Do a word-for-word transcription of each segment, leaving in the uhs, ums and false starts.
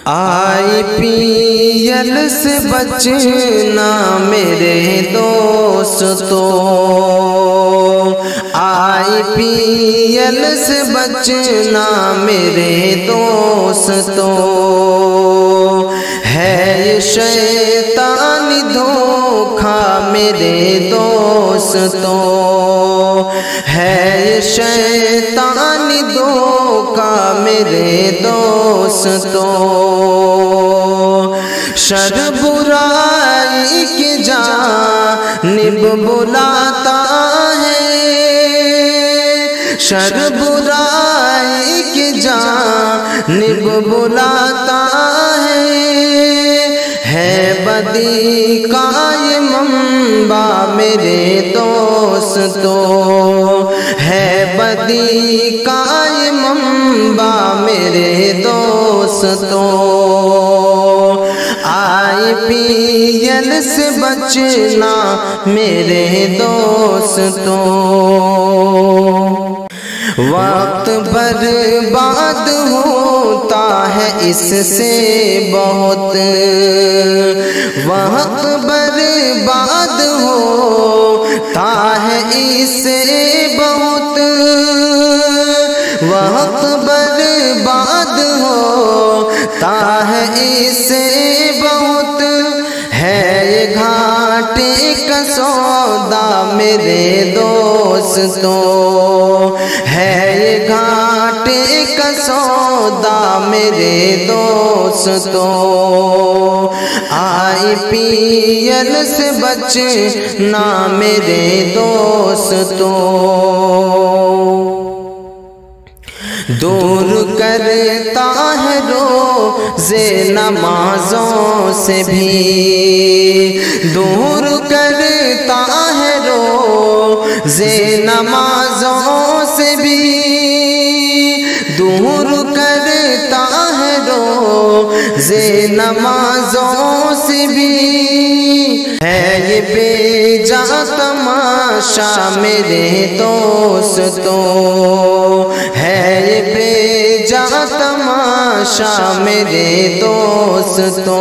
آئی P L سے بچنا میرے دوستو، آئی پی ایل سے بچنا میرے دوستو، ہے شیطانی دھوکا میرے دوستو، ہے شیطانی دھوکا میرے دوستو، شر برائی کی جانب بلاتا ہے، شر برائی کی جانب بلاتا ہے، ہے بدی کا یہ منبع میرے دوستو، ہے بدی کا یہ منبع میرے دوستو، آئی پی ایل سے بچنا میرے دوستو، وقت برباد ہوتا ہے اس سے بہت، وقت برباد ہوتا ہے اس سے بہت، وقت برباد ہوتا ہے اس سے بہت، ہے یہ گھاٹے کا سودا میرے دوستو، ہے یہ گھاٹے کا سودا میرے دوستو، آئی پی ایل سے بچنا میرے دوستو، دور کرتا ہے روزے نمازوں سے بھی، دور کرتا ہے روزے نمازوں سے بھی، دور کرتا ہے روزے نمازوں سے بھی، ہے یہ بے جا تماشا میرے دوستو، ہے یہ بے جا تماشا میرے دوستو،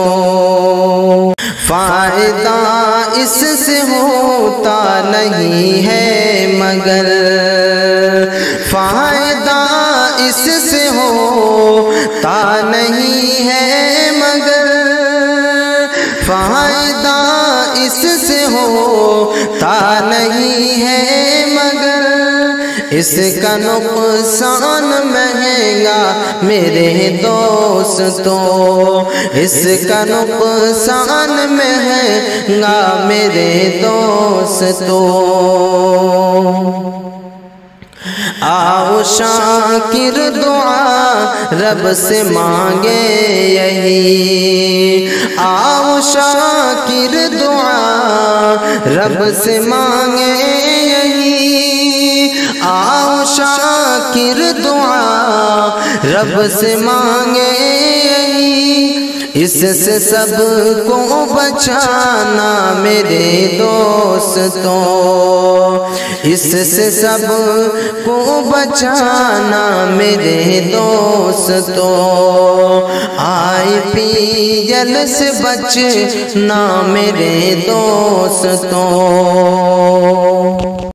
فائدہ اس سے ہوتا نہیں ہے مگر، فائدہ اس سے ہوتا نہیں ہے مگر، فائدہ اس سے ہوتا نہیں ہے مگر، اس کا نقصان مہنگا میرے دوستو، اس کا نقصان مہنگا میرے دوستو، آؤ شاکر دعا رب سے مانگے یہی، آؤ شاکر دعا رب سے مانگے یہی، آؤ شاکر دعا رب سے مانگے یہی، اس سے سب کو بچانا میرے دوستو، اس سے سب کو بچانا میرے دوستو، آئی پی ایل سے بچنا میرے دوستو۔